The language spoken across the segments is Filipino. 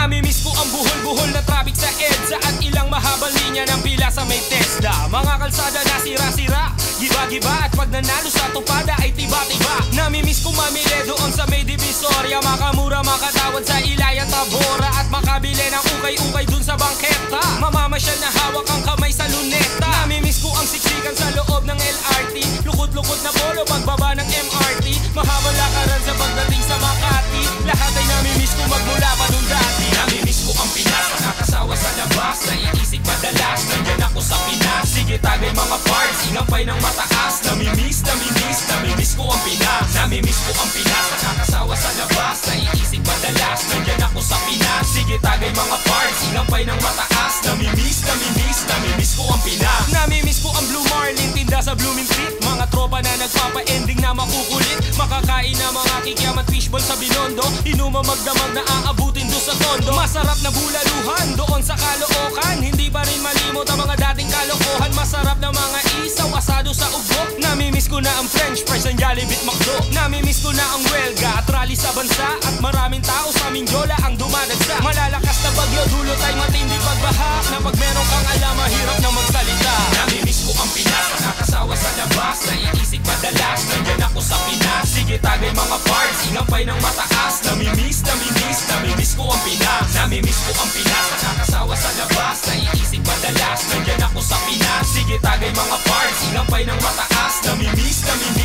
Namimiss ko ang buhol-buhol na traffic sa EDSA at ilang mahabang linya ng pila sa may Tesla. Mga kalsada na sira-sira, giba-giba at pag nanalo sa tupada ay tiba-tiba. Namimiss ko mamili doon sa may Divisoria, makamura makatawad sa Ilaya Tabora at makabili ng ukay-ukay dun sa bangketa. Mamamasyal na hawak ang kamay sa luneta. Namimiss ko ang siksikan sa loob ng LRT, lukot-lukot na polo pagbaba ng MRT, mahabang lakaran sa pagdating sa Makati. Lahat ay namimiss ko magmula pa nung dati. Namimiss ko ang Pinas, nakakasawa sa labas, naiisip madalas, nandyan ako sa Pinas. Sige tagay mga parts, inampay ng mataas. Namimiss ko ang Pinas. Namimiss ko ang Pinas, nakakasawa sa labas, naiisip madalas, nandyan ako sa Pinas. Sige tagay mga parts, inampay ng mataas. Namimiss ko ang Pinas. Namimiss ko ang Blue Marlin, tinda sa Blooming Street, mga tropa na nagpapa-ending na makukulit, makakain na mga kikiam at fishball sa Binondo, inuma magdamag na aabutin doon sa tondo. Masarap na bulaluhan doon sa Caloocan, hindi pa rin malimot ang mga dating kalokohan. Masarap na mga isaw, asado sa ugbo. Namimiss ko na ang French fries, ang Jollibee McDo. Namimiss ko na ang welga at rally sa bansa, at maraming tao sa Mindiola ang dumadagsa. Malalakas na bagyo, dulot ay matindi pagbaha, na pag meron kang alam, mahirap na magsalita. Namimiss ko ang Pinas, nakakasawa sa labas, naiisip madalas, nandyan ako sa Pinas. Sige tagay mga parts, inampay ng mataas. Namimiss ko ang Pinas. Namimiss ko ang Pinas, nakakasawa sa labas, naiisip madalas, nandyan ako sa Pinas. Sige tagay mga parts, inampay ng mataas. Namimiss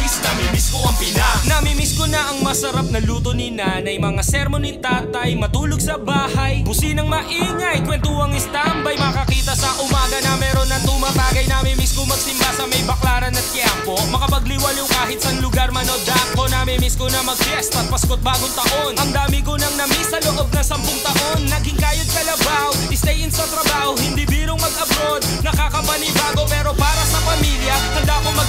ko ang Pinas. Namimiss ko na ang masarap na luto ni nanay, mga sermon ni tatay, matulog sa bahay, businang maingay, kwentuang standby, makakita sa umaga na meron ng tumatagay. Namimiss ko magsimba sa may Baklaran at Quiapo, makapagliwaliw kahit saan lugar man o dako. Namimiss ko na mag-fiesta at Pasko't Bagong Taon, ang dami ko nang namiss sa loob na 10 taon. Naging kayod kalabaw, stay in sa trabaho, hindi birong mag-abroad, nakakapanibago pero para sa pamilya, handa ko